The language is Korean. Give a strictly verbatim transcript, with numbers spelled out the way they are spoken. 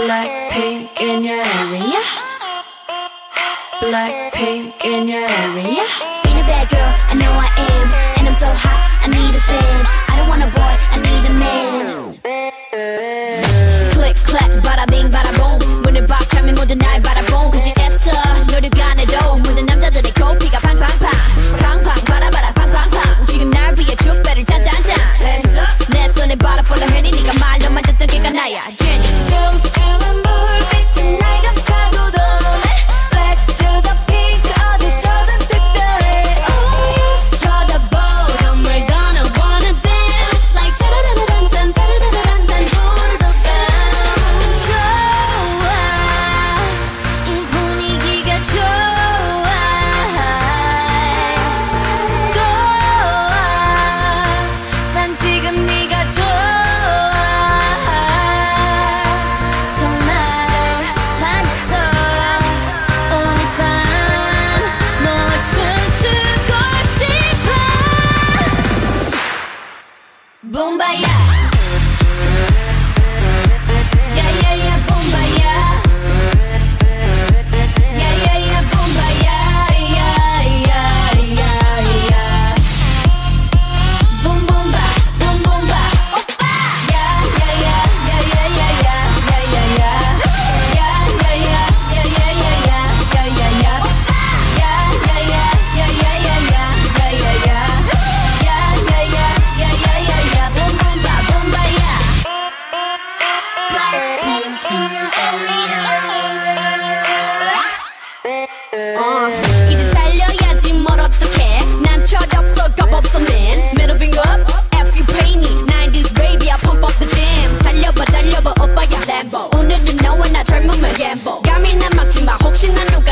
BLACKPINK in your area. BLACKPINK in your area. Being a bad girl, I know I am. And I'm so hot, I need a fan. I don't want a boy, I need a man. Click, clack, bada bing, bada boom. 문을 박차면 모두 날 바라본 굳이 애써 노력 안 해도 모든 남자들의 코피가 팡팡팡 팡팡 바라바라 팡팡팡 지금 날 위해 축배를 짠짠짠 내 손에 바라볼라 해니 네가 말로만 듣던 걔가 나야 제니 춤추는 불빛은 날 감싸고도 Black to the pink 어디서든 특별해 Oh yes 쳐다보 Don't we're gonna wanna dance Like 따라라란딴 따라라란딴 홀도 down 좋아 이 분위기가 좋아 좋아 난 지금 네가 좋아 정말 반했어 오늘 밤 너와 춤추고 싶어 붐바야 Yeah yeah yeah 붐바야 Yeah yeah yeah 붐바야 Yeah yeah yeah yeah Boom boom ba boom boom ba 오빠 Yeah yeah yeah yeah yeah yeah yeah yeah yeah Yeah yeah yeah yeah yeah yeah yeah yeah yeah yeah Yeah yeah yeah yeah yeah yeah yeah yeah yeah yeah Yeah yeah yeah yeah yeah yeah yeah Boom boom ba boom ba yeah BLACKPINK in your area 어, 이제 달려야지 뭘 어떡해 난 철없어 겁없어 man Middle finger up if you pay me 나인티즈 baby I pump up the jam 달려봐 달려봐 오빠야 램보 오늘은 너와 나 젊음을 gamble 감히 난 막지마 혹시나 누가